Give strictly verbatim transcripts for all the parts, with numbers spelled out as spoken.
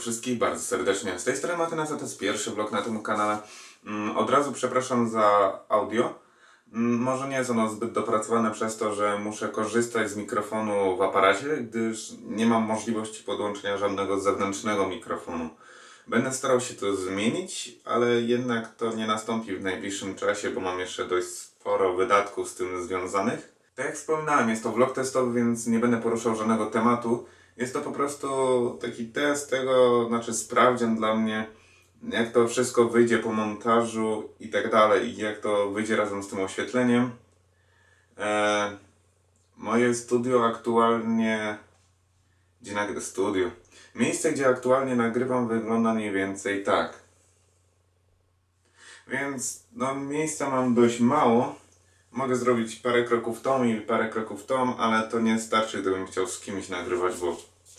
wszystkich bardzo serdecznie. Z tej strony Martyna, to jest pierwszy vlog na tym kanale. Od razu przepraszam za audio. Może nie jest ono zbyt dopracowane przez to, że muszę korzystać z mikrofonu w aparacie, gdyż nie mam możliwości podłączenia żadnego zewnętrznego mikrofonu. Będę starał się to zmienić, ale jednak to nie nastąpi w najbliższym czasie, bo mam jeszcze dość sporo wydatków z tym związanych. Tak jak wspominałem, jest to vlog testowy, więc nie będę poruszał żadnego tematu. Jest to po prostu taki test tego, znaczy sprawdzian dla mnie, jak to wszystko wyjdzie po montażu i tak dalej, i jak to wyjdzie razem z tym oświetleniem. Eee, moje studio aktualnie, gdzie nagrywam studio, miejsce, gdzie aktualnie nagrywam, wygląda mniej więcej tak. Więc no, miejsca mam dość mało. Mogę zrobić parę kroków tą i parę kroków tą, ale to nie starczy, gdybym chciał z kimś nagrywać, bo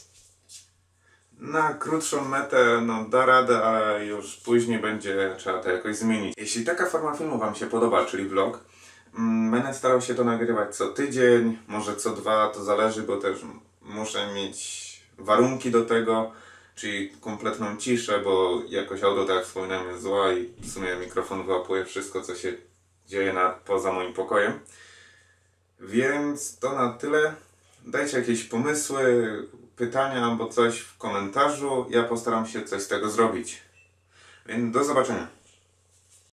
na krótszą metę no, da radę, ale już później będzie trzeba to jakoś zmienić. Jeśli taka forma filmu Wam się podoba, czyli vlog, mm, będę starał się to nagrywać co tydzień, może co dwa, to zależy, bo też muszę mieć warunki do tego, czyli kompletną ciszę, bo jakoś audio, tak jak wspominałem, jest zła i w sumie mikrofon wyłapuje wszystko, co się dzieje na, poza moim pokojem. Więc to na tyle. Dajcie jakieś pomysły, pytania albo coś w komentarzu. Ja postaram się coś z tego zrobić. Więc do zobaczenia.